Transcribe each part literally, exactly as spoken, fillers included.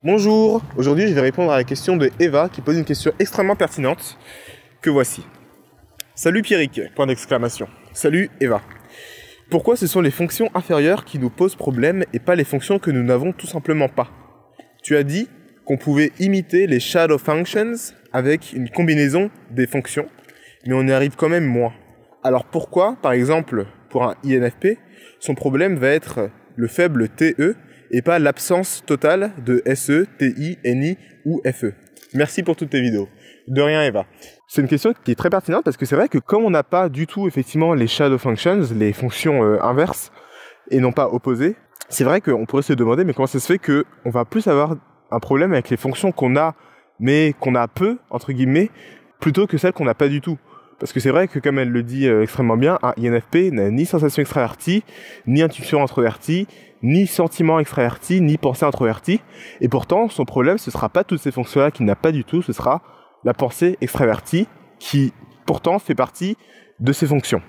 Bonjour, aujourd'hui je vais répondre à la question de Eva qui pose une question extrêmement pertinente que voici. Salut Pierrick, point d'exclamation. Salut Eva. Pourquoi ce sont les fonctions inférieures qui nous posent problème et pas les fonctions que nous n'avons tout simplement pas? Tu as dit qu'on pouvait imiter les shadow functions avec une combinaison des fonctions, mais on y arrive quand même moins. Alors pourquoi, par exemple, pour un I N F P, son problème va être le faible T E et pas l'absence totale de S E, T I, N I ou F E. Merci pour toutes tes vidéos. De rien Eva. C'est une question qui est très pertinente parce que c'est vrai que comme on n'a pas du tout effectivement les shadow functions, les fonctions euh, inverses et non pas opposées, c'est vrai qu'on pourrait se demander mais comment ça se fait qu'on va plus avoir un problème avec les fonctions qu'on a mais qu'on a peu, entre guillemets, plutôt que celles qu'on n'a pas du tout. Parce que c'est vrai que, comme elle le dit euh, extrêmement bien, un I N F P n'a ni sensation extravertie, ni intuition introvertie, ni sentiment extraverti, ni pensée introvertie. Et pourtant, son problème, ce sera pas toutes ces fonctions-là qu'il n'a pas du tout, ce sera la pensée extravertie, qui pourtant fait partie de ses fonctions.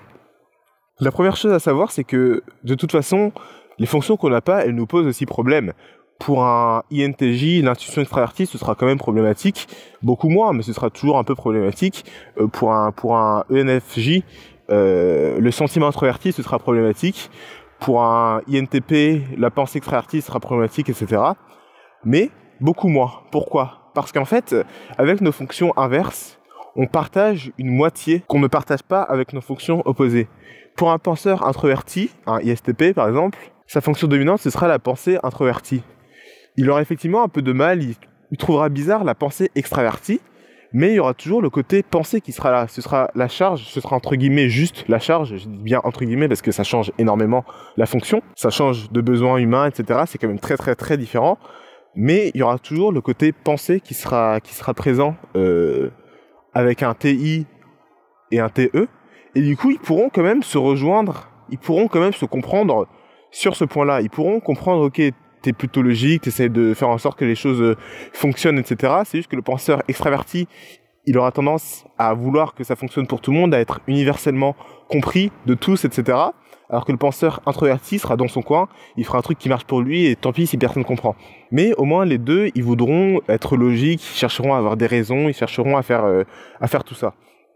La première chose à savoir, c'est que, de toute façon, les fonctions qu'on n'a pas, elles nous posent aussi problème. Pour un I N T J, l'intuition extravertie, ce sera quand même problématique, beaucoup moins, mais ce sera toujours un peu problématique. Euh, pour un pour un E N F J, euh, le sentiment introverti, ce sera problématique. Pour un I N T P, la pensée extravertie sera problématique, et cetera. Mais beaucoup moins. Pourquoi? Parce qu'en fait, avec nos fonctions inverses, on partage une moitié qu'on ne partage pas avec nos fonctions opposées. Pour un penseur introverti, un I S T P par exemple, sa fonction dominante, ce sera la pensée introvertie. Il aura effectivement un peu de mal, il, il trouvera bizarre la pensée extravertie, mais il y aura toujours le côté pensée qui sera là. Ce sera la charge, ce sera entre guillemets juste la charge, je dis bien entre guillemets parce que ça change énormément la fonction, ça change de besoins humains, et cetera. C'est quand même très très très différent, mais il y aura toujours le côté pensée qui sera, qui sera présent euh, avec un T I et un T E, et du coup ils pourront quand même se rejoindre, ils pourront quand même se comprendre sur ce point-là, ils pourront comprendre, ok, t'es plutôt logique, t'essaies de faire en sorte que les choses euh, fonctionnent, et cetera. C'est juste que le penseur extraverti, il aura tendance à vouloir que ça fonctionne pour tout le monde, à être universellement compris de tous, et cetera. Alors que le penseur introverti sera dans son coin, il fera un truc qui marche pour lui et tant pis si personne ne comprend. Mais au moins les deux, ils voudront être logiques, ils chercheront à avoir des raisons, ils chercheront à faire, euh, à faire tout ça.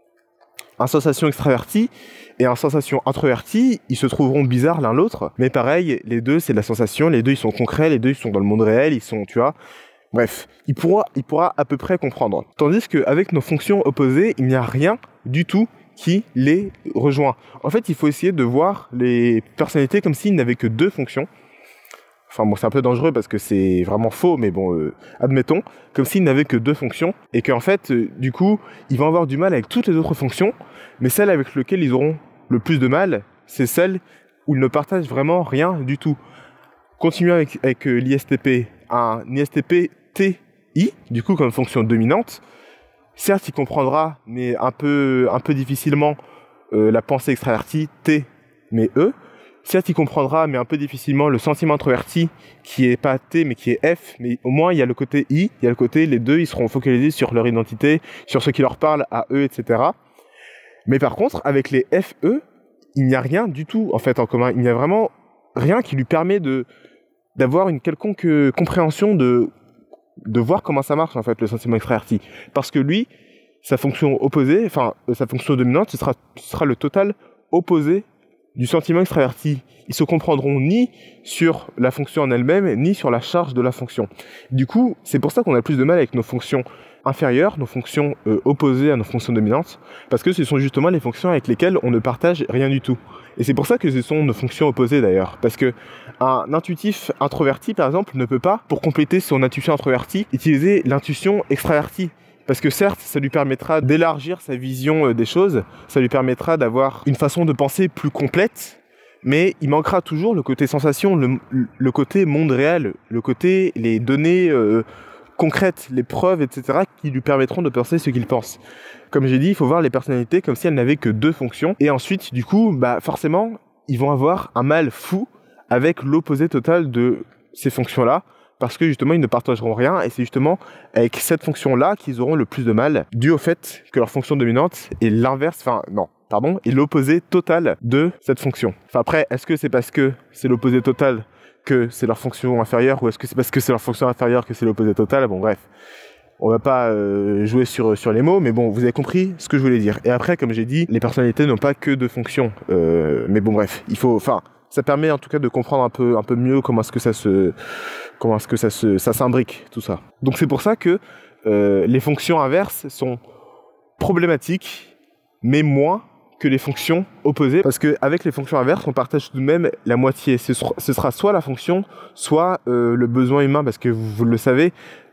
Un sensation extraverti et un sensation introverti, ils se trouveront bizarres l'un l'autre, mais pareil, les deux c'est de la sensation, les deux ils sont concrets, les deux ils sont dans le monde réel, ils sont, tu vois, bref, il pourra, il pourra à peu près comprendre. Tandis qu'avec nos fonctions opposées, il n'y a rien du tout qui les rejoint. En fait, il faut essayer de voir les personnalités comme s'ils n'avaient que deux fonctions. Enfin bon, c'est un peu dangereux parce que c'est vraiment faux, mais bon, euh, admettons, comme s'ils n'avaient que deux fonctions, et qu'en fait, euh, du coup, ils vont avoir du mal avec toutes les autres fonctions, mais celle avec laquelle ils auront le plus de mal, c'est celle où ils ne partagent vraiment rien du tout. Continuons avec, avec euh, l'I S T P. Un I S T P T I, du coup, comme fonction dominante, certes, il comprendra, mais un peu, un peu difficilement, euh, la pensée extravertie, T, mais E. Certes, il comprendra, mais un peu difficilement, le sentiment introverti, qui est pas T, mais qui est F, mais au moins, il y a le côté I, il y a le côté, les deux, ils seront focalisés sur leur identité, sur ce qui leur parle à eux, et cetera. Mais par contre, avec les F E, il n'y a rien du tout, en fait, en commun. Il n'y a vraiment rien qui lui permet de, d'avoir une quelconque compréhension de, de voir comment ça marche, en fait, le sentiment extraverti. Parce que lui, sa fonction opposée, enfin, sa fonction dominante, ce sera, ce sera le total opposé du sentiment extraverti. Ils se comprendront ni sur la fonction en elle-même, ni sur la charge de la fonction. Du coup, c'est pour ça qu'on a plus de mal avec nos fonctions inférieures, nos fonctions euh, opposées à nos fonctions dominantes, parce que ce sont justement les fonctions avec lesquelles on ne partage rien du tout. Et c'est pour ça que ce sont nos fonctions opposées d'ailleurs, parce que un intuitif introverti, par exemple, ne peut pas, pour compléter son intuition introvertie, utiliser l'intuition extravertie. Parce que certes, ça lui permettra d'élargir sa vision des choses, ça lui permettra d'avoir une façon de penser plus complète, mais il manquera toujours le côté sensation, le, le côté monde réel, le côté les données euh, concrètes, les preuves, et cetera, qui lui permettront de penser ce qu'il pense. Comme j'ai dit, il faut voir les personnalités comme si elles n'avaient que deux fonctions, et ensuite, du coup, bah forcément, ils vont avoir un mal fou avec l'opposé total de ces fonctions-là, parce que justement ils ne partageront rien, et c'est justement avec cette fonction-là qu'ils auront le plus de mal, dû au fait que leur fonction dominante est l'inverse, enfin non, pardon, est l'opposé total de cette fonction. Enfin après, est-ce que c'est parce que c'est l'opposé total que c'est leur fonction inférieure ou est-ce que c'est parce que c'est leur fonction inférieure que c'est l'opposé total? Bon, bref. On va pas euh, jouer sur, sur les mots, mais bon, vous avez compris ce que je voulais dire. Et après, comme j'ai dit, les personnalités n'ont pas que deux fonctions. Euh, mais bon, bref, il faut, enfin, ça permet en tout cas de comprendre un peu, un peu mieux comment est-ce que ça se, comment est-ce que ça se, ça s'imbrique, tout ça. Donc c'est pour ça que euh, les fonctions inverses sont problématiques, mais moins que les fonctions opposées, parce qu'avec les fonctions inverses, on partage tout de même la moitié. Ce sera, ce sera soit la fonction, soit euh, le besoin humain, parce que vous, vous le savez,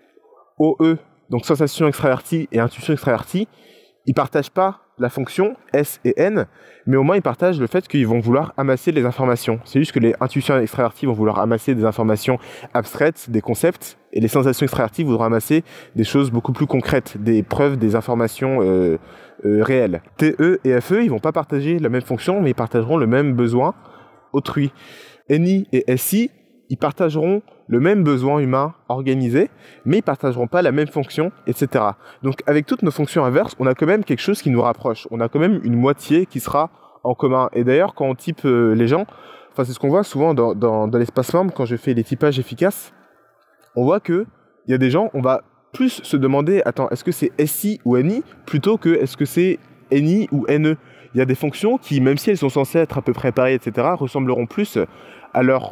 O E, donc sensation extravertie et intuition extravertie, ils partagent pas la fonction S et N, mais au moins ils partagent le fait qu'ils vont vouloir amasser les informations. C'est juste que les intuitions extraverties vont vouloir amasser des informations abstraites, des concepts, et les sensations extraverties voudront amasser des choses beaucoup plus concrètes, des preuves, des informations euh, euh, réelles. T E et F E, ils vont pas partager la même fonction, mais ils partageront le même besoin autrui. N I et S I, ils partageront le même besoin humain organisé, mais ils partageront pas la même fonction, et cetera. Donc avec toutes nos fonctions inverses, on a quand même quelque chose qui nous rapproche. On a quand même une moitié qui sera en commun. Et d'ailleurs, quand on type euh, les gens, enfin c'est ce qu'on voit souvent dans, dans, dans l'espace membre, quand je fais les typages efficaces, on voit que il y a des gens, on va plus se demander, attends, est-ce que c'est S I ou N I, plutôt que est-ce que c'est N I ou N E. Il y a des fonctions qui, même si elles sont censées être à peu près pareilles, et cetera, ressembleront plus à leur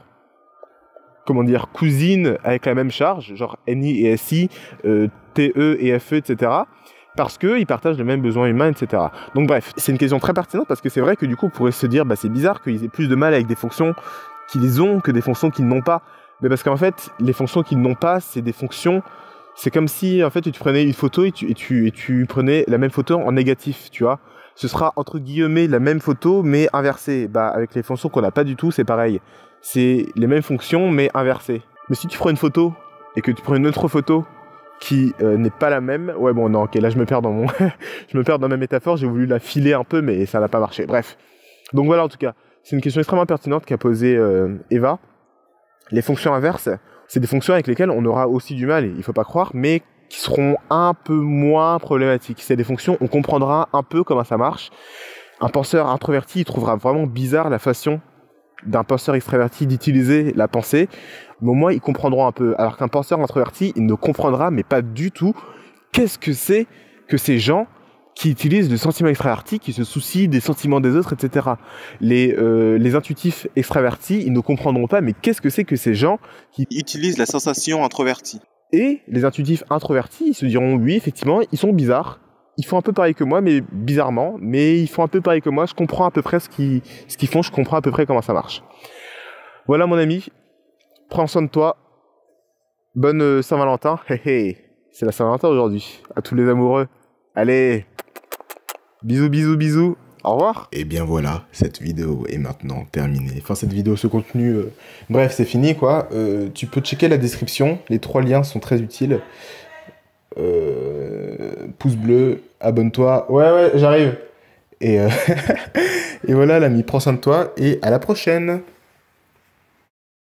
comment dire, cousines avec la même charge, genre N I et S I, euh, T E et F E, et cetera, parce qu'ils partagent le même besoin humain, et cetera. Donc bref, c'est une question très pertinente, parce que c'est vrai que du coup, on pourrait se dire, bah c'est bizarre qu'ils aient plus de mal avec des fonctions qu'ils ont que des fonctions qu'ils n'ont pas. Mais parce qu'en fait, les fonctions qu'ils n'ont pas, c'est des fonctions... C'est comme si, en fait, tu prenais une photo et tu, et, tu, et tu prenais la même photo en négatif, tu vois. Ce sera, entre guillemets, la même photo, mais inversée. Bah, avec les fonctions qu'on n'a pas du tout, c'est pareil. C'est les mêmes fonctions, mais inversées. Mais si tu prends une photo, et que tu prends une autre photo, qui euh, n'est pas la même... Ouais, bon, non, ok, là, je me perds dans mon... je me perds dans ma métaphore, j'ai voulu la filer un peu, mais ça n'a pas marché. Bref. Donc voilà, en tout cas, c'est une question extrêmement pertinente qu'a posée euh, Eva. Les fonctions inverses, c'est des fonctions avec lesquelles on aura aussi du mal, il faut pas croire, mais qui seront un peu moins problématiques. C'est des fonctions, on comprendra un peu comment ça marche. Un penseur introverti, il trouvera vraiment bizarre la façon d'un penseur extraverti d'utiliser la pensée, mais au moins ils comprendront un peu. Alors qu'un penseur introverti, il ne comprendra, mais pas du tout, qu'est-ce que c'est que ces gens qui utilisent le sentiment extraverti, qui se soucient des sentiments des autres, et cetera. Les, euh, les intuitifs extravertis, ils ne comprendront pas, mais qu'est-ce que c'est que ces gens qui utilisent la sensation introvertie? Et les intuitifs introvertis, ils se diront, oui, effectivement, ils sont bizarres. Ils font un peu pareil que moi, mais bizarrement. Mais ils font un peu pareil que moi. Je comprends à peu près ce qu'ils, ce qu'ils font. Je comprends à peu près comment ça marche. Voilà, mon ami. Prends soin de toi. Bonne euh, Saint-Valentin. Hey, hey. C'est la Saint-Valentin aujourd'hui. À tous les amoureux. Allez. Bisous, bisous, bisous. Au revoir. Et bien voilà, cette vidéo est maintenant terminée. Enfin, cette vidéo, ce contenu... Euh... Bref, c'est fini, quoi. Euh, tu peux checker la description. Les trois liens sont très utiles. Euh, pouce bleu, abonne-toi. Ouais, ouais, j'arrive. Et, euh... et voilà, l'ami, prends soin de toi et à la prochaine.